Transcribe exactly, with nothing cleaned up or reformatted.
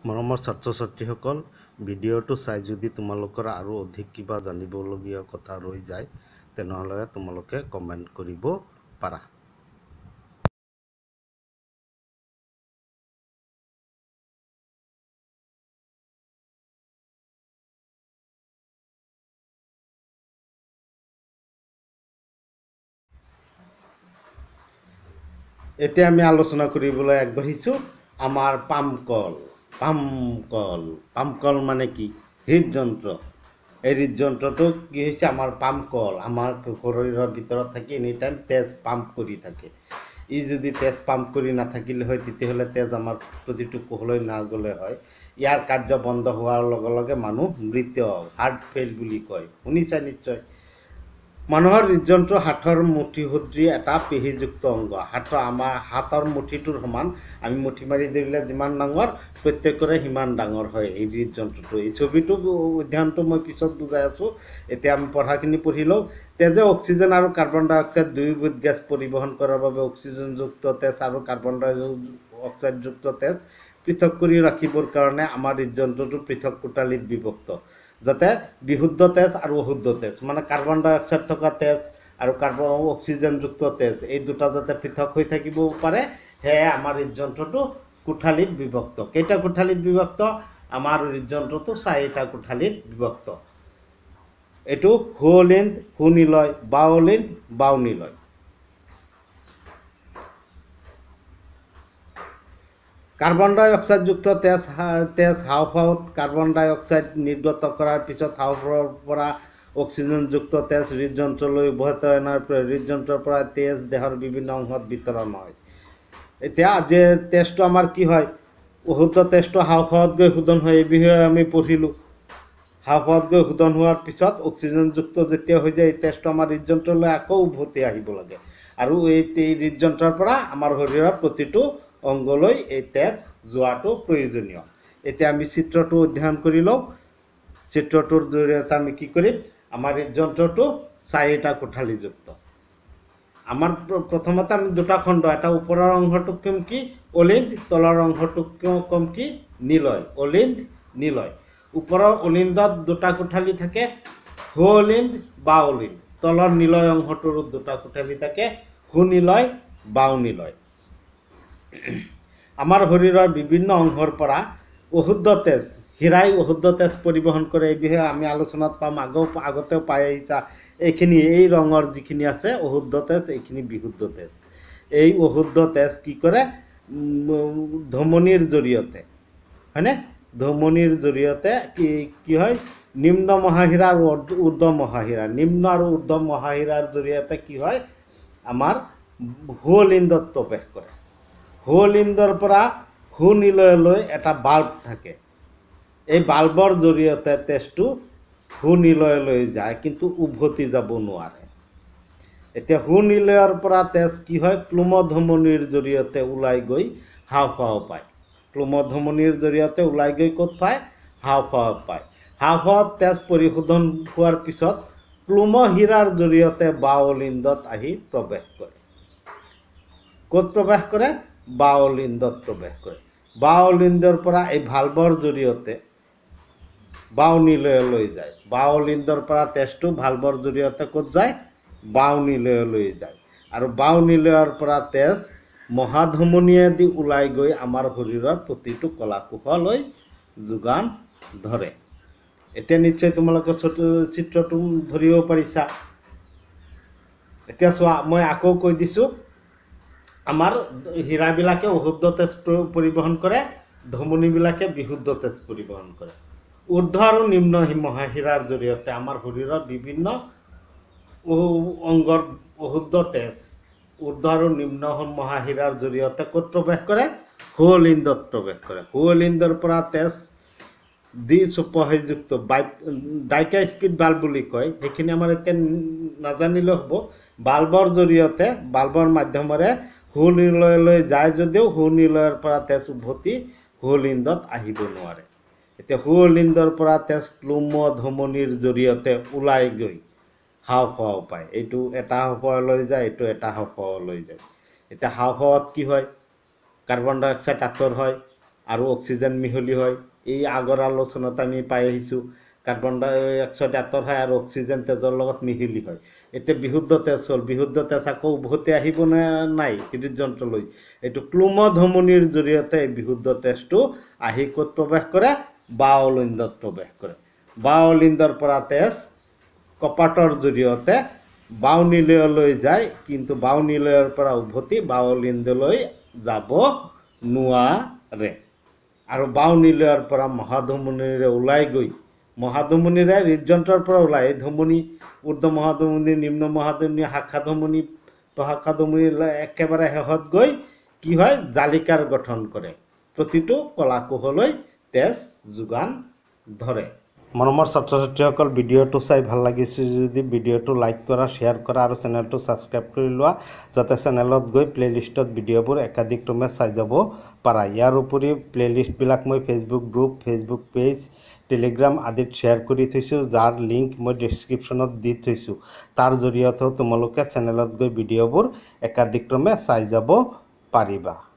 মৰমৰ ছাত্ৰ ছাত্ৰীসকল, ভিডিঅ'টো চাই যদি তোমালোকৰ আৰু অধিক কিবা জানিবলগীয়া কথা ৰৈ যায় তেনেহ'লে তোমালোকে কমেণ্ট কৰিব পাৰা। এতিয়া আমি আলোচনা কৰিবলৈ আগবাঢ়িছোঁ আমাৰ পামকল। পামকল পামকল মানে কি? হৃদযন্ত্ৰ। এই হৃদযন্ত্ৰটো কি হৈছে? আমাৰ পামকল আমাৰ শৰীৰৰ ভিতৰত থাকি এনি টাইম তেজ পাম্প কৰি থাকে। ই যদি তেজ পাম্প কৰি নাথাকিলে হয় তেতিয়াহ'লে তেজ আমাৰ প্ৰতিটো কোষলৈ নগ'লে হয়। ইয়াৰ কাৰ্য বন্ধ হোৱাৰ লগে লগে মানুহ মৃত, হাৰ্ট ফেইল বুলি কয়। শুনিছা নিশ্চয়। মানুহৰ হৃদযন্ত্ৰ হাতৰ মুঠি সদৃশ এটা পেশীযুক্ত অংগ। হাতৰ আমাৰ হাতৰ মুঠিটোৰ সমান। আমি মুঠি মাৰি ধৰিলে যিমান ডাঙৰ, প্ৰত্যেকৰে সিমান ডাঙৰ হয় এই হৃদযন্ত্ৰটো। এই ছবিটো অধ্যয়নটো মই পিছত বুজাই আছোঁ। এতিয়া আমি পঢ়াখিনি পঢ়ি লওঁ। তেজে অক্সিজেন আৰু কাৰ্বন ডাই অক্সাইড দুয়োবিধ গেছ পৰিবহণ কৰাৰ বাবে অক্সিজেনযুক্ত তেজ আৰু কাৰ্বন ডাই অক্সাইডযুক্ত তেজ পৃথক কৰি ৰাখিবৰ কাৰণে আমাৰ হৃদযন্ত্ৰটো পৃথক কোঠালিত বিভক্ত, যাতে বিশুদ্ধ তেজ আৰু অশুদ্ধ তেজ মানে কাৰ্বন ডাই অক্সাইড থকা তেজ আৰু কাৰ্বন অক্সিজেনযুক্ত তেজ এই দুটা যাতে পৃথক হৈ থাকিব পাৰে, সেয়ে আমাৰ হৃদযন্ত্ৰটো কোঠালিত বিভক্ত। কেইটা কোঠালিত বিভক্ত? আমাৰ হৃদযন্ত্ৰটো চাৰিটা কোঠালিত বিভক্ত। এইটো সোলিন্দ, সুনিলয়, বাওলিন্দ, বাওনিলয়। কাৰ্বন ডাই অক্সাইডযুক্ত তেজ তেজ হাঁওফাঁওত কাৰ্বন ডাই অক্সাইড নিৰ্গত কৰাৰ পিছত হাঁওফাঁওৰ পৰা অক্সিজেনযুক্ত তেজ হৃদযন্ত্ৰলৈ উভতাই অনাৰ হৃদযন্ত্ৰৰ পৰা তেজ দেহৰ বিভিন্ন অংশত বিতৰণ হয়। এতিয়া যে তেজটো আমাৰ কি হয়? অশুদ্ধ তেজটো হাঁওফাঁওত গৈ শোধন হয়। এই বিষয়ে আমি পঢ়িলোঁ। হাঁওফাঁওত গৈ শোধন হোৱাৰ পিছত অক্সিজেনযুক্ত যেতিয়া হৈ যায় এই তেজটো আমাৰ হৃদযন্ত্ৰলৈ আকৌ উভতি আহিব লাগে। আৰু এই হৃদযন্ত্ৰৰ পৰা আমাৰ শৰীৰৰ প্ৰতিটো অংগলৈ এই তেজ যোৱাটো প্ৰয়োজনীয়। এতিয়া আমি চিত্ৰটো অধ্যয়ন কৰি লওঁ। চিত্ৰটোৰ জৰিয়তে আমি কি কৰিম? আমাৰ হৃদযন্ত্ৰটো চাৰিটা কোঠালিযুক্ত। আমাৰ প্ৰথমতে আমি দুটা খণ্ড, এটা ওপৰৰ অংশটোক কম কি? অলিন্দ, তলৰ অংশটোক কম কি? নিলয়। অলিন্দ, নিলয়। ওপৰৰ অলিন্দত দুটা কোঠালি থাকে, সোলিন্দ, বাওলিন্দ। তলৰ নিলয় অংশটোৰ দুটা কোঠালি থাকে, সুনিলয়, বাওনিলয়। আমাৰ শৰীৰৰ বিভিন্ন অংশৰ পৰা অশুদ্ধ তেজ, হীৰাই অশুদ্ধ তেজ পৰিবহণ কৰে। এই বিষয়ে আমি আলোচনাত পাম, আগৰ আগতেও পাই আহিছা। এইখিনি এই ৰঙৰ যিখিনি আছে অশুদ্ধ তেজ, এইখিনি বিশুদ্ধ তেজ। এই অশুদ্ধ তেজ কি কৰে? ধমনীৰ জৰিয়তে, হয়নে? ধমনীৰ জৰিয়তে কি কি হয়? নিম্ন মহাশিৰা আৰু ঊৰ্ধ্ব মহাশিৰা, নিম্ন আৰু ঊৰ্ধ্ব মহাশিৰাৰ জৰিয়তে কি হয়? আমাৰ সোলিন্দত প্ৰৱেশ কৰে। সোলিন্দৰ পৰা সুনিলয়লৈ এটা বাল্ব থাকে। এই বাল্বৰ জৰিয়তে তেজটো সুনিলয়লৈ যায়, কিন্তু উভতি যাব নোৱাৰে। এতিয়া সুনিলয়ৰ পৰা তেজ কি হয়? ক্লোমধমনীৰ জৰিয়তে ওলাই গৈ হাঁওফাঁও পায়। ক্লোমধমনীৰ জৰিয়তে ওলাই গৈ ক'ত পায়? হাঁওফাঁও পায়। হাঁওফাঁওত তেজ পৰিশোধন হোৱাৰ পিছত ক্লোমশিৰাৰ জৰিয়তে বাওলিন্দত আহি প্ৰৱেশ কৰে। ক'ত প্ৰৱেশ কৰে? বাওলিন্দত প্ৰৱেশ কৰে। বাওলিন্দৰ পৰা এই ভাল্বৰ জৰিয়তে বাওনিলয়লৈ যায়। বাওলিন্দৰ পৰা তেজটো ভাল্বৰ জৰিয়তে ক'ত যায়? বাওনিলয়লৈ যায়। আৰু বাওনিলয়ৰ পৰা তেজ মহাধমনীয়েদি ওলাই গৈ আমাৰ শৰীৰৰ প্ৰতিটো কলাকোষলৈ যোগান ধৰে। এতিয়া নিশ্চয় তোমালোকে চিত্ৰটো ধৰিব পাৰিছা। এতিয়া চোৱা, মই আকৌ কৈ দিছোঁ। আমাৰ হীৰাবিলাকে অশুদ্ধ তেজ পৰিবহণ কৰে, ধমনীবিলাকে বিশুদ্ধ তেজ পৰিবহণ কৰে। ঊৰ্ধ্ব আৰু নিম্ন মহাশিৰাৰ জৰিয়তে আমাৰ শৰীৰৰ বিভিন্ন অংগৰ অশুদ্ধ তেজ ঊৰ্ধ্ব আৰু নিম্ন মহাশিৰাৰ জৰিয়তে ক'ত প্ৰৱেশ কৰে? সোলিন্দত প্ৰৱেশ কৰে। সোলিন্দৰ পৰা তেজ দ্বিচোপহীযুক্ত ডাইকা স্পিড বাল্ব বুলি কয়, সেইখিনি আমাৰ এতিয়া নাজানিলেও হ'ব। বাল্বৰ জৰিয়তে বাল্বৰ মাধ্যমেৰে সুনিলয়লৈ যায় যদিও সুনিলয়ৰ পৰা তেজ উভতি সোলিন্দত আহিব নোৱাৰে। এতিয়া সোলিন্দৰ পৰা তেজ ক্লোমধমনীৰ জৰিয়তে ওলাই গৈ হাঁওফাঁও পায়। এইটো এটা হাঁওফাঁওলৈ যায়, এইটো এটা হাঁওফাঁওলৈ যায়। এতিয়া হাঁওফাঁওত কি হয়? কাৰ্বন ডাই অক্সাইড আঁতৰ হয় আৰু অক্সিজেন মিহলি হয়। এই আগৰ আলোচনাত আমি পাই আহিছোঁ কাৰ্বন ডাই অক্সাইড আঁতৰ হয় আৰু অক্সিজেন তেজৰ লগত মিহলি হয়। এতিয়া বিশুদ্ধ তেজ হ'ল, বিশুদ্ধ তেজ আকৌ উভতি আহিব নে নাই হৃদযন্ত্ৰলৈ? এইটো ক্লোমধমনীৰ জৰিয়তে এই বিশুদ্ধ তেজটো আহি ক'ত প্ৰৱেশ কৰে? বাওলিন্দত প্ৰৱেশ কৰে। বাওলিন্দৰ পৰা তেজ কপাটৰ জৰিয়তে বাওনিলয়লৈ যায়, কিন্তু বাওনিলয়ৰ পৰা উভতি বাওলিন্দলৈ যাব নোৱাৰে। আৰু বাওনিলয়ৰ পৰা মহাধমনীৰে ওলাই গৈ মহাধমনীৰে হৃদযন্ত্ৰৰ পৰা ওলাই এই ধমনী ঊৰ্ধ্ব মহাধমনী, নিম্ন মহাধমনী, শাখা ধমনী, প্ৰশাখা ধমনীলৈ একেবাৰে শেষত গৈ কি হয়? জালিকাৰ গঠন কৰে। প্ৰতিটো কলাকোষলৈ তেজ যোগান ধৰে। মৰমৰ ছাত্ৰ ছাত্ৰীসকল, ভিডিঅ'টো চাই ভাল লাগিছে যদি ভিডিঅ'টো লাইক কৰা, শ্বেয়াৰ কৰা আৰু চেনেলটো ছাবস্ক্ৰাইব কৰি লোৱা, যাতে চেনেলত গৈ প্লে'লিষ্টত ভিডিঅ'বোৰ একাধিক্ৰমে চাই যাব পাৰা। ইয়াৰ উপৰিও প্লে'লিষ্টবিলাক মই Facebook group, Facebook page, Telegram আদিত শ্বেয়াৰ কৰি থৈছোঁ, যাৰ লিংক মই ডেছক্ৰিপশ্যনত দি থৈছোঁ। তাৰ জৰিয়তেও তোমালোকে চেনেলত গৈ ভিডিঅ'বোৰ একাধিক্ৰমে চাই যাব পাৰিবা।